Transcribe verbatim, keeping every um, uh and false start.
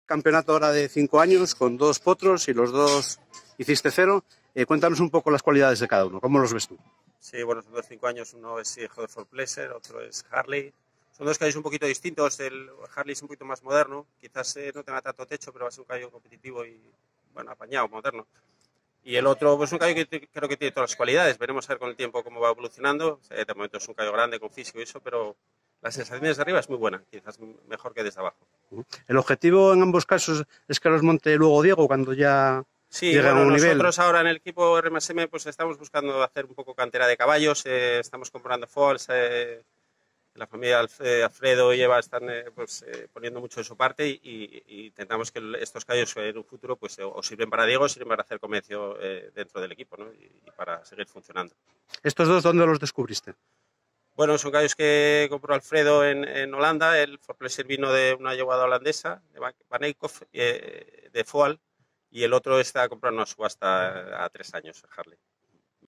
campeonato ahora de cinco años con dos potros y los dos hiciste cero. Eh, cuéntanos un poco las cualidades de cada uno, ¿cómo los ves tú? Sí, bueno, son dos cinco años, uno es hijo de For Pleasure, otro es Harley. Son dos caballos un poquito distintos, el Harley es un poquito más moderno, quizás eh, no tenga tanto techo, pero va a ser un caballo competitivo y, bueno, apañado, moderno. Y el otro, pues un caballo que creo que tiene todas las cualidades, veremos a ver con el tiempo cómo va evolucionando. Eh, de momento es un caballo grande, con físico y eso, pero la sensación desde arriba es muy buena, quizás mejor que desde abajo. El objetivo en ambos casos es que los monte luego Diego cuando ya sí, lleguen bueno, a un nosotros nivel. ahora en el equipo R M S M pues estamos buscando hacer un poco cantera de caballos, eh, estamos comprando foals, eh, la familia Alfredo y Eva están eh, pues, eh, poniendo mucho de su parte y, y, y intentamos que estos caballos en un futuro pues, o sirven para Diego o sirven para hacer comercio eh, dentro del equipo, ¿no? y, y para seguir funcionando. ¿Estos dos dónde los descubriste? Bueno, son caballos que compró Alfredo en, en Holanda. El For Pleasure vino de una yeguada holandesa, de Van Eyckhoff, eh, de Foal, y el otro está comprando una subasta a tres años, Harley.